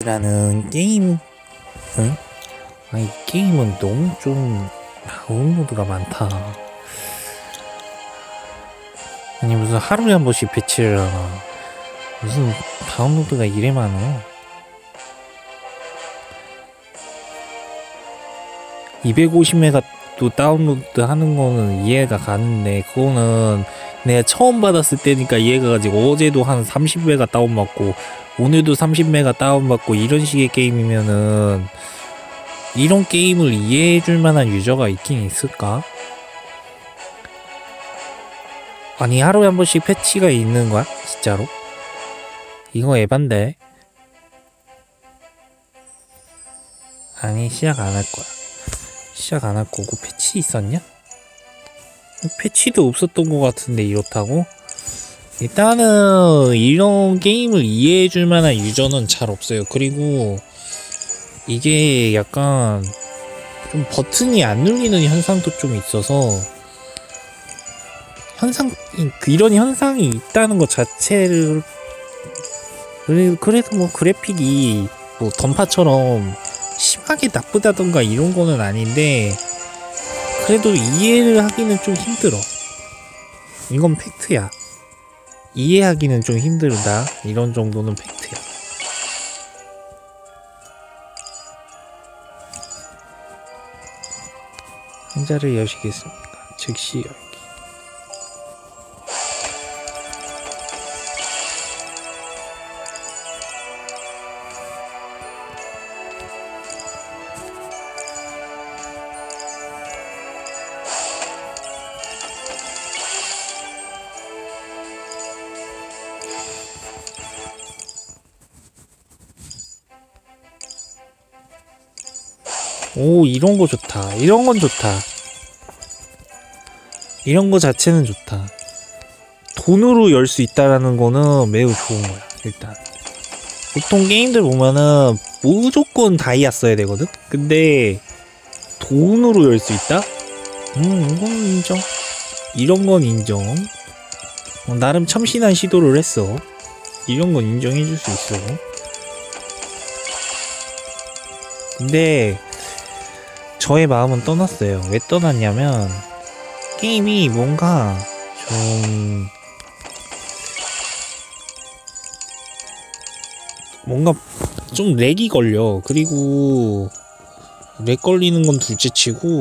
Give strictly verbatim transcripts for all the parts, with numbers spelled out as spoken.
패치라는 게임, 응? 아니 게임은 너무 좀 다운로드가 많다. 아니 무슨 하루에 한 번씩 패치를 하나. 무슨 다운로드가 이래 많어. 이백오십 메가 또 다운로드 하는 거는 이해가 가는데, 그거는 내가 처음 받았을 때니까 이해가 가지. 어제도 한 삼십 메가 다운받고 오늘도 삼십 메가 다운받고 이런 식의 게임이면은, 이런 게임을 이해해줄 만한 유저가 있긴 있을까? 아니 하루에 한 번씩 패치가 있는 거야? 진짜로? 이거 에반데? 아니 시작 안 할 거야. 시작 안 할 거고. 패치 있었냐? 패치도 없었던 것 같은데 이렇다고? 일단은 이런 게임을 이해해줄 만한 유저는 잘 없어요. 그리고 이게 약간 좀 버튼이 안 눌리는 현상도 좀 있어서, 현상, 이런 현상이 있다는 것 자체를, 그래, 그래도 뭐 그래픽이 뭐 던파처럼 심하게 나쁘다던가 이런 거는 아닌데, 그래도 이해를 하기는 좀 힘들어. 이건 팩트야. 이해하기는 좀 힘들다. 이런 정도는 팩트야. 상자를 여시겠습니까? 즉시 열기. 오, 이런 거 좋다. 이런 건 좋다. 이런 거 자체는 좋다. 돈으로 열 수 있다라는 거는 매우 좋은 거야. 일단 보통 게임들 보면은 무조건 다이아 써야 되거든? 근데 돈으로 열 수 있다? 음, 이건 인정. 이런 건 인정. 어, 나름 참신한 시도를 했어. 이런 건 인정해줄 수 있어. 근데 저의 마음은 떠났어요. 왜 떠났냐면, 게임이 뭔가 좀 뭔가 좀 렉이 걸려. 그리고 렉 걸리는 건 둘째치고,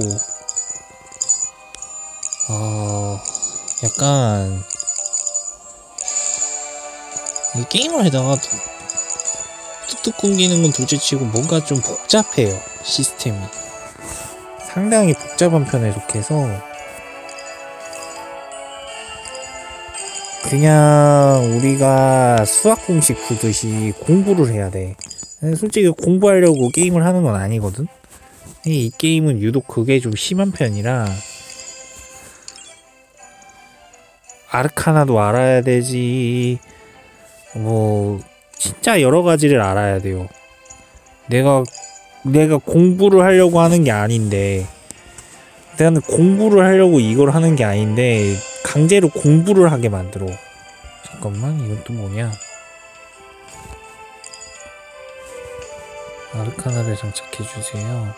어 약간 이 게임을 하다가 뚝뚝 끊기는 건 둘째치고 뭔가 좀 복잡해요. 시스템이 상당히 복잡한 편에 속해서 그냥 우리가 수학 공식 풀듯이 공부를 해야 돼. 솔직히 공부하려고 게임을 하는 건 아니거든. 이 게임은 유독 그게 좀 심한 편이라, 아르카나도 알아야 되지. 뭐 진짜 여러 가지를 알아야 돼요. 내가 내가 공부를 하려고 하는 게 아닌데, 내가 공부를 하려고 이걸 하는 게 아닌데 강제로 공부를 하게 만들어. 잠깐만, 이건 또 뭐냐? 아르카나를 장착해주세요.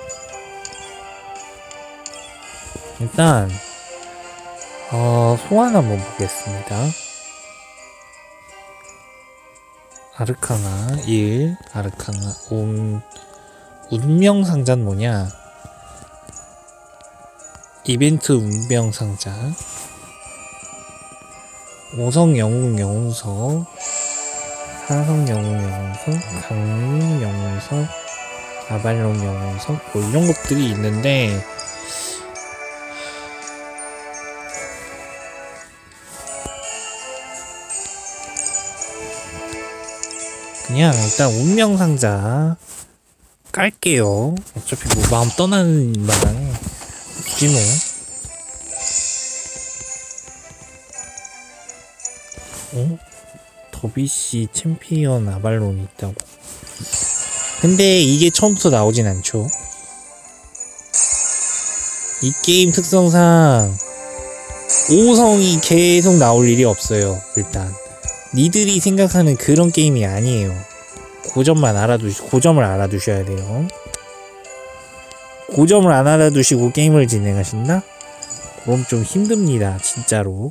일단 어, 소환 한번 보겠습니다. 아르카나 일, 아르카나 온, 운명상자는 뭐냐? 이벤트 운명상자, 오성 영웅 영웅석, 사성 영웅 영웅석, 강림 영웅석, 아발론 영웅석, 뭐 이런 것들이 있는데, 그냥 일단 운명상자 깔게요. 어차피 뭐 마음 떠나는 마당에 굳이 뭐. 어? 더비씨 챔피언 아발론이 있다고. 근데 이게 처음부터 나오진 않죠. 이 게임 특성상 오성이 계속 나올 일이 없어요. 일단 니들이 생각하는 그런 게임이 아니에요. 그 점만 알아두시, 그 점을 알아두셔야 돼요. 그 점을 안 알아두시고 게임을 진행하신다? 그럼 좀 힘듭니다, 진짜로.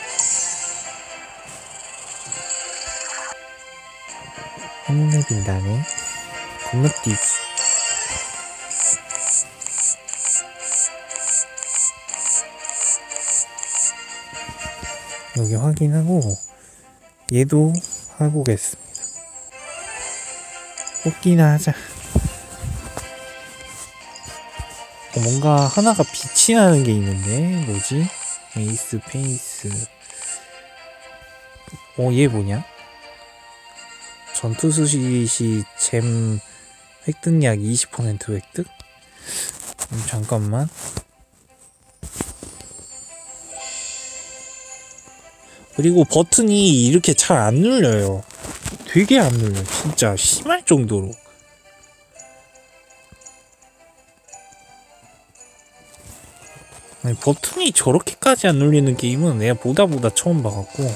한눈에 빈다네. 건너뛰기. 여기 확인하고 얘도 하고 오겠습니다. 뽑기나 하자. 어, 뭔가 하나가 빛이 나는 게 있는데 뭐지? 에이스 페이스. 어, 얘 뭐냐? 전투 수시시 잼 획득량 이십 퍼센트 획득? 음, 잠깐만. 그리고 버튼이 이렇게 잘 안 눌려요. 되게 안 눌려. 진짜 심할 정도로. 아니, 버튼이 저렇게까지 안 눌리는 게임은 내가 보다 보다 처음 봐갖고.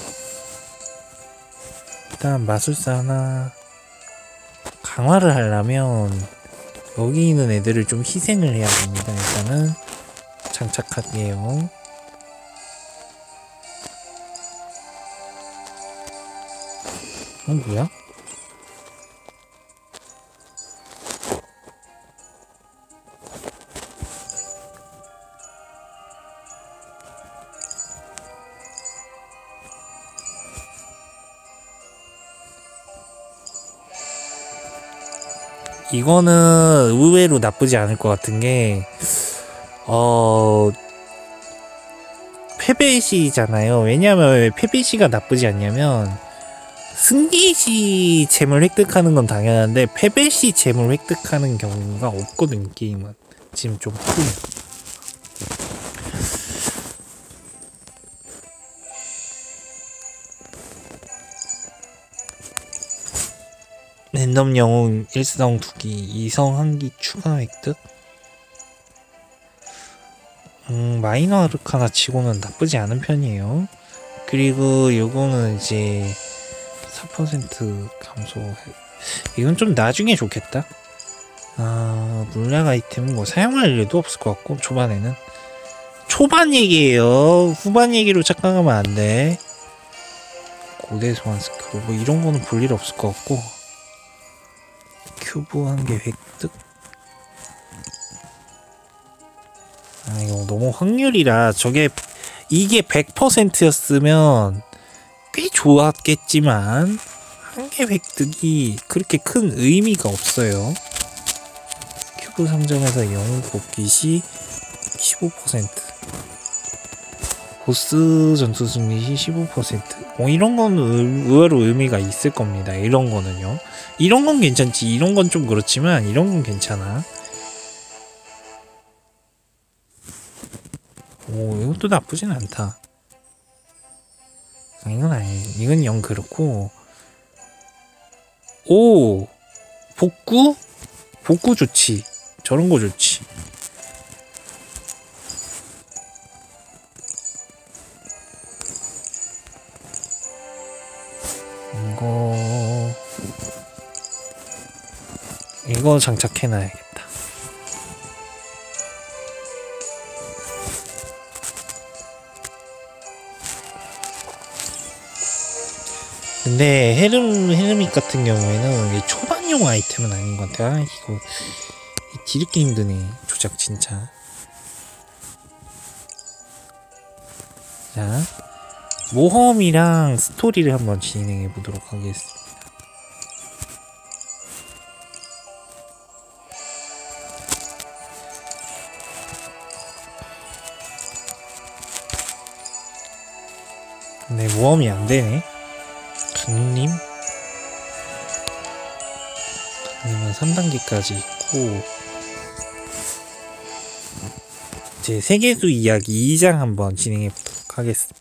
일단 마술사 하나 강화를 하려면 여기 있는 애들을 좀 희생을 해야 됩니다. 일단은 장착할게요. 어, 뭐야? 이거는 의외로 나쁘지 않을 것 같은 게, 어, 패배시잖아요. 왜냐면 왜 패배시가 나쁘지 않냐면, 승리시 잼을 획득하는 건 당연한데 패배시 잼을 획득하는 경우가 없거든. 게임은 지금 좀 크네. 랜덤 영웅 일성 두기, 이성 한기 추가 획득. 음, 마이너 아르카나 치고는 나쁘지 않은 편이에요. 그리고 요거는 이제 사 퍼센트 감소. 이건 좀 나중에 좋겠다. 아, 물약 아이템은 뭐 사용할 일도 없을 것 같고, 초반에는. 초반 얘기예요. 후반 얘기로 착각하면 안 돼. 고대 소환 스크롤 뭐 이런 거는 볼 일 없을 것 같고. 큐브 한 개 획득. 아, 이거 너무 확률이라 저게 이게 백 퍼센트였으면 꽤 좋았겠지만 한 개 획득이 그렇게 큰 의미가 없어요. 큐브 상점에서 영웅 뽑기 시 십오 퍼센트, 보스 전투 승리 시 십오 퍼센트. 어, 이런 건 의외로 의미가 있을 겁니다. 이런 거는요. 이런 건 괜찮지. 이런 건 좀 그렇지만 이런 건 괜찮아. 오, 이것도 나쁘진 않다. 아, 이건 아니. 이건 영 그렇고. 오, 복구? 복구 좋지. 저런 거 좋지. 이거 이거 장착해놔야겠다. 근데 헤름, 헤르밋 같은 경우에는 초반용 아이템은 아닌 것 같아. 아, 이거 디르기 힘드네. 조작 진짜. 자, 모험이랑 스토리를 한번 진행해 보도록 하겠습니다. 네, 모험이 안 되네. 강림? 강림은 삼 단계까지 있고, 이제 세계수 이야기 이 장 한번 진행해 보도록 하겠습니다.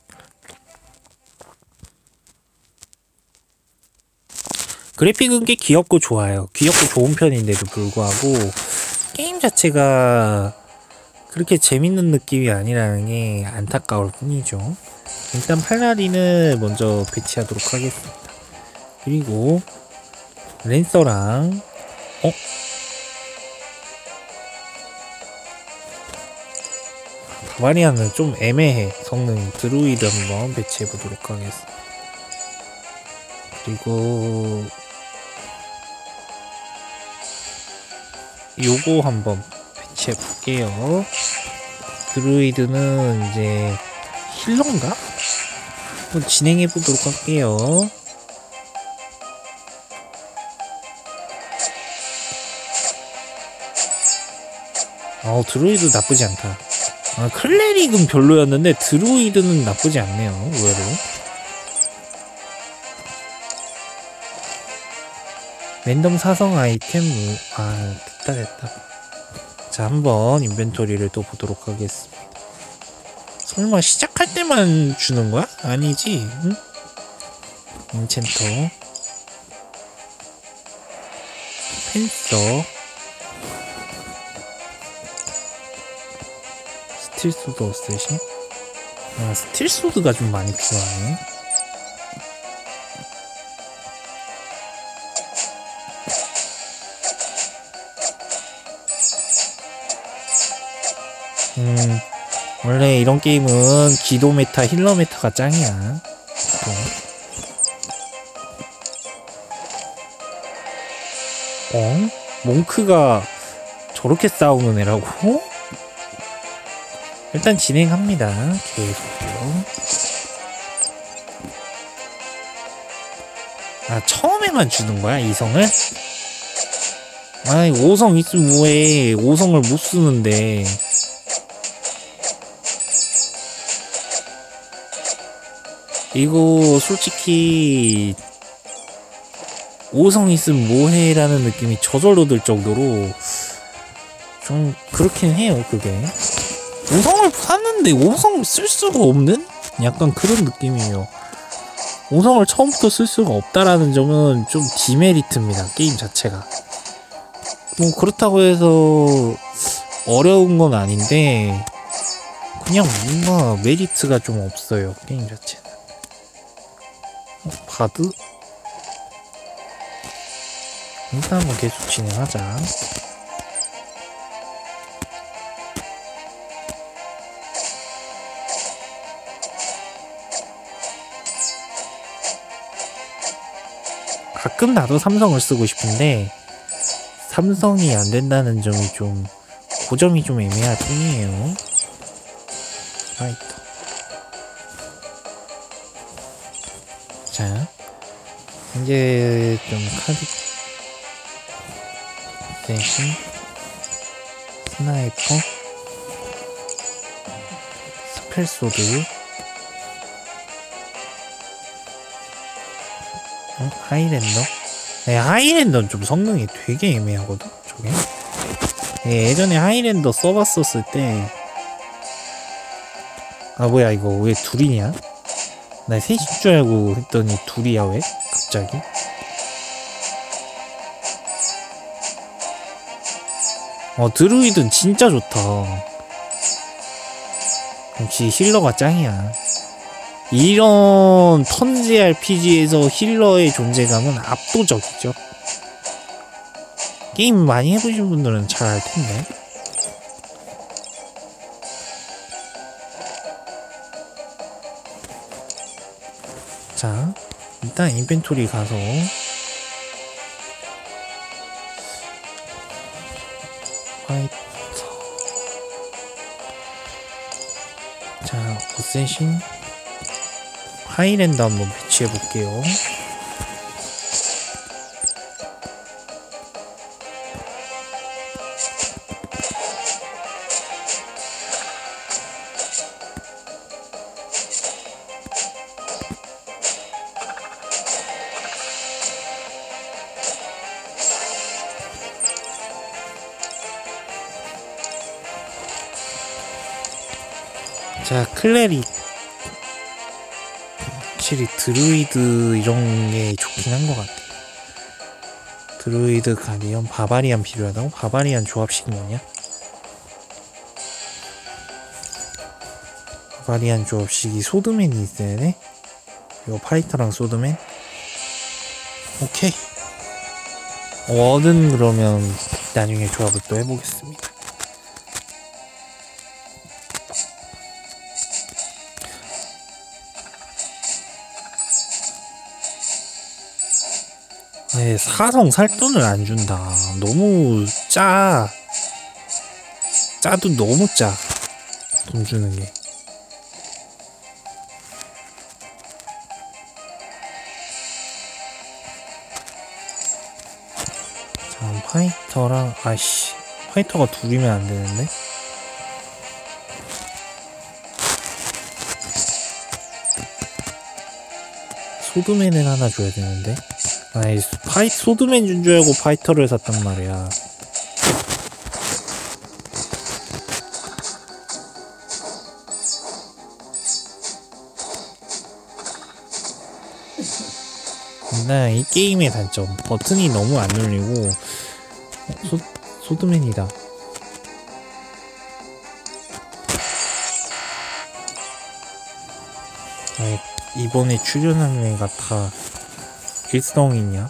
그래픽은 꽤 귀엽고 좋아요. 귀엽고 좋은 편인데도 불구하고 게임 자체가 그렇게 재밌는 느낌이 아니라는 게 안타까울 뿐이죠. 일단 팔라딘을 먼저 배치하도록 하겠습니다. 그리고 랜서랑 어? 바바리안은 좀 애매해. 성능이. 드루이드 한번 배치해보도록 하겠습니다. 그리고 요거 한번 배치해볼게요. 드루이드는 이제 힐러인가? 한번 진행해보도록 할게요. 어, 드루이드 나쁘지 않다. 아, 클레릭은 별로였는데 드루이드는 나쁘지 않네요. 의외로. 랜덤 사성 아이템. 아, 됐다 됐다. 자, 한번 인벤토리를 또 보도록 하겠습니다. 설마 시작할 때만 주는 거야? 아니지? 응? 인챈터, 펜서, 스틸소드 어쌔신? 아, 스틸소드가 좀 많이 필요하네. 음, 원래 이런 게임은 기도 메타, 힐러 메타가 짱이야. 또. 어? 몽크가 저렇게 싸우는 애라고? 일단 진행합니다. 계속요. 아, 처음에만 주는 거야, 이성을? 아이, 오성 있으면 뭐해. 오성을 못 쓰는데. 이거 솔직히 오성 있으면 뭐해 라는 느낌이 저절로 들 정도로 좀 그렇긴 해요. 그게 오성을 샀는데 오성을 쓸 수가 없는? 약간 그런 느낌이에요. 오성을 처음부터 쓸 수가 없다라는 점은 좀 디메리트입니다. 게임 자체가. 뭐 그렇다고 해서 어려운 건 아닌데 그냥 뭔가 메리트가 좀 없어요. 게임 자체는. 어, 바드? 일단 한번 계속 진행하자. 가끔 나도 삼성을 쓰고 싶은데 삼성이 안 된다는 점이 좀, 그 점이 좀 애매할 뿐이에요. 파이터. 자, 이제 좀 카드 대신 스나이퍼, 스펠소드, 어? 하이랜더? 네, 하이랜더는 좀 성능이 되게 애매하거든, 저게. 네, 예전에 하이랜더 써봤었을 때, 아, 뭐야, 이거 왜 둘이냐? 나 셋인 줄 알고 했더니 둘이야, 왜? 갑자기? 어, 드루이드는 진짜 좋다. 역시 힐러가 짱이야. 이런 턴제 알피지에서 힐러의 존재감은 압도적이죠. 게임 많이 해보신 분들은 잘 알텐데. 자, 일단 인벤토리 가서 화이트, 자, 어쌔신, 하이랜드 한번 배치해볼게요. 자, 클레릭. 확실히 드루이드 이런 게 좋긴 한 것 같아. 드루이드, 가디언, 바바리안 필요하다고? 바바리안 조합식이 뭐냐? 바바리안 조합식이 소드맨이 있어야 돼? 이거 파이터랑 소드맨? 오케이. 워든 그러면 나중에 조합을 또 해보겠습니다. 에 사성 살 돈을 안 준다. 너무 짜. 짜도 너무 짜. 돈 주는 게. 자, 파이터랑 아씨, 파이터가 둘이면 안 되는데. 소드맨을 하나 줘야 되는데. 아이, 파이 소드맨 준 줄 알고 파이터를 샀단 말이야. 근데 이 게임의 단점, 버튼이 너무 안 눌리고. 소, 소드맨이다. 아이, 이번에 출연하는 애가 다 일성이냐?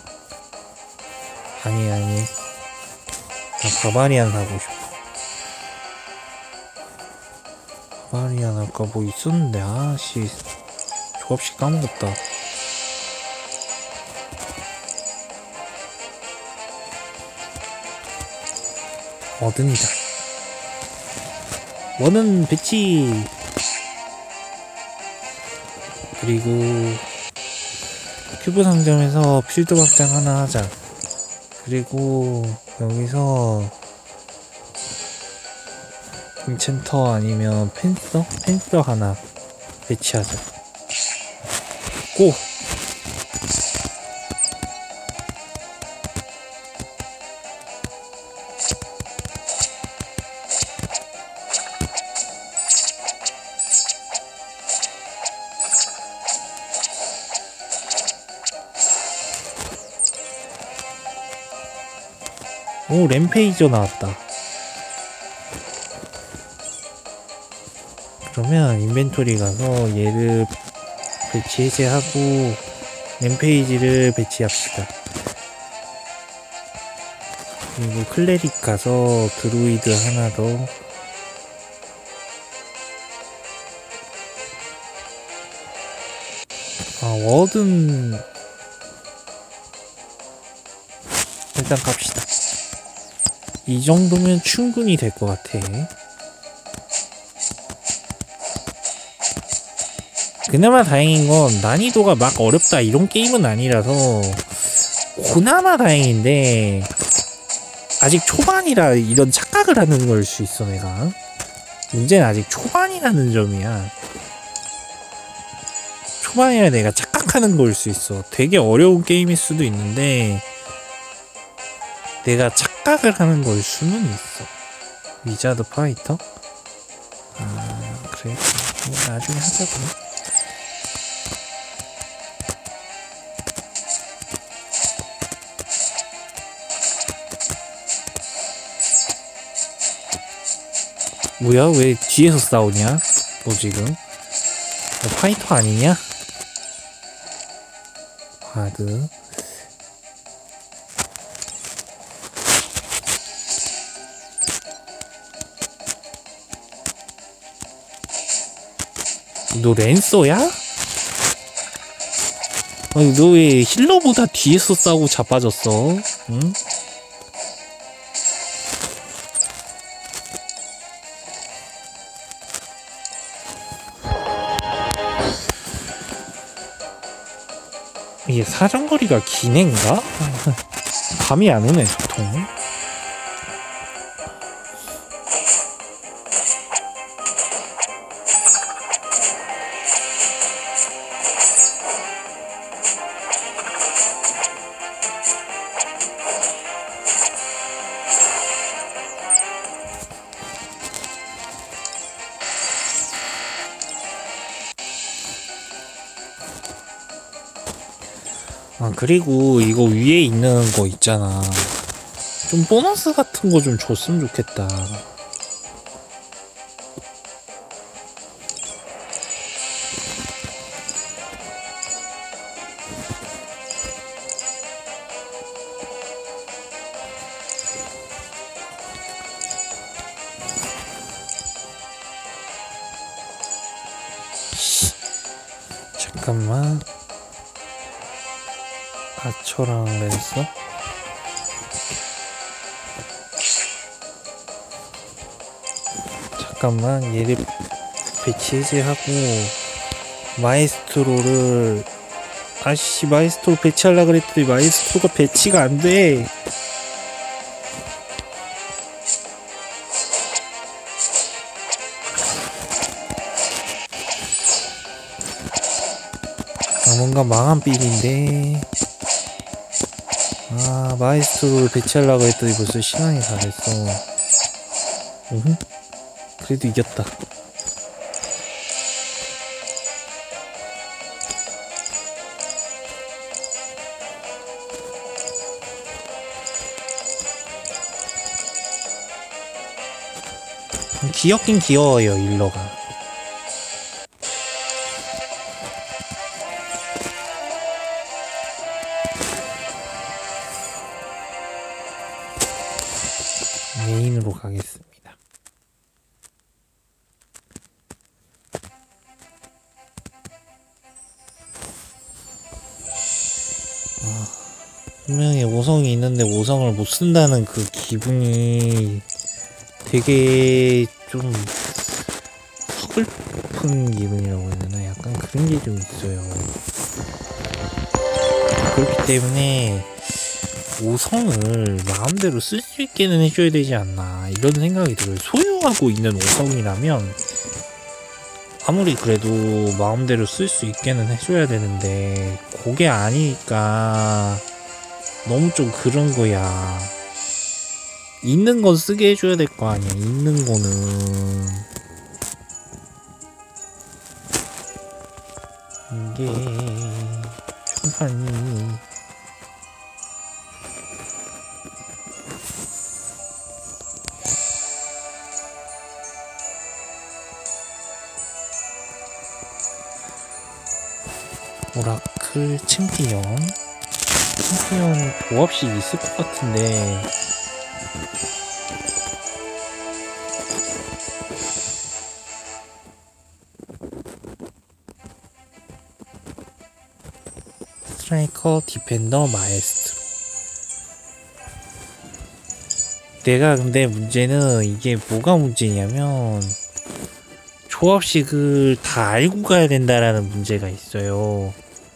아니 아니, 나 바바리안 사고 싶어. 바바리안 아까 뭐 있었는데 아씨, 조합식 까먹었다. 워든이다. 워든 배치. 그리고 큐브 상점에서 필드 확장 하나 하자. 그리고 여기서 인챈터 아니면 펜서? 펜서 하나 배치하자. 고! 오, 램페이저 나왔다. 그러면 인벤토리 가서 얘를 배치 해제하고 램페이지를 배치합시다. 그리고 클레릭 가서 드루이드 하나 더. 아, 워든 일단 갑시다. 이 정도면 충분히 될 것 같아. 그나마 다행인 건 난이도가 막 어렵다 이런 게임은 아니라서 그나마 다행인데, 아직 초반이라 이런 착각을 하는 걸 수 있어. 내가 문제는 아직 초반이라는 점이야. 초반이라 내가 착각하는 걸 수 있어. 되게 어려운 게임일 수도 있는데 내가 착각을 하는 걸 수는 있어. 위자드 파이터? 아, 그래. 뭐 나중에 하자고. 뭐야? 왜 뒤에서 싸우냐? 너 지금? 너 파이터 아니냐? 하드. 너 랜서야? 아니, 너 왜 힐러보다 뒤에서 싸우고 자빠졌어? 응? 이게 사정거리가 기네인가? 감이 안 오네, 도통. 아, 그리고 이거 위에 있는 거 있잖아. 좀 보너스 같은 거 좀 줬으면 좋겠다. 잠깐만. 아처랑 랜서? 잠깐만, 얘를 배치 해제하고 마에스트로를, 아씨, 마에스트로 배치하려고 그랬더니 마에스트로가 배치가 안돼. 아, 뭔가 망한 빌인데. 아, 마에스트로를 배치하려고 했더니 벌써 시간이 다 됐어. 응? 그래도 이겼다. 귀엽긴 귀여워요, 일러가. 메인으로 가겠습니다. 아, 분명히 오성이 있는데 오성을 못 쓴다는 그 기분이 되게 좀 서글픈 기분이라고 해야 되나? 약간 그런 게 좀 있어요. 그렇기 때문에 오성을 마음대로 쓸 수 있게는 해줘야 되지 않나, 이런 생각이 들어요. 소유하고 있는 오성이라면 아무리 그래도 마음대로 쓸 수 있게는 해줘야 되는데, 그게 아니니까 너무 좀 그런 거야. 있는 건 쓰게 해줘야 될 거 아니야. 있는 거는 이게 평판이 오라클 챔피언 챔피언 조합식 있을 것 같은데, 스트라이커, 디펜더, 마에스트로. 내가 근데 문제는 이게 뭐가 문제냐면 조합식을 다 알고 가야 된다라는 문제가 있어요.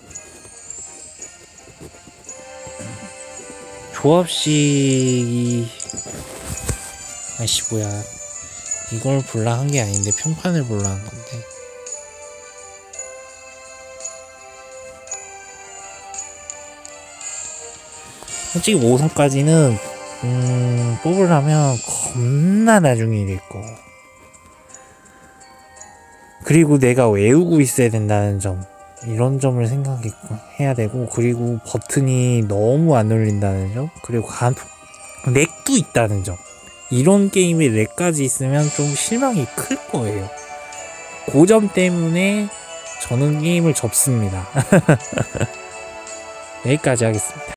조합식이, 아이씨 뭐야, 이걸 볼라 한 게 아닌데 평판을 볼라 한 건데. 솔직히 오성까지는 음, 뽑으려면 겁나 나중에 될 거. 그리고 내가 외우고 있어야 된다는 점, 이런 점을 생각해야 되고, 그리고 버튼이 너무 안 눌린다는 점, 그리고 간 렉도 있다는 점. 이런 게임에 렉까지 있으면 좀 실망이 클 거예요. 그 점 때문에 저는 게임을 접습니다. 여기까지 하겠습니다.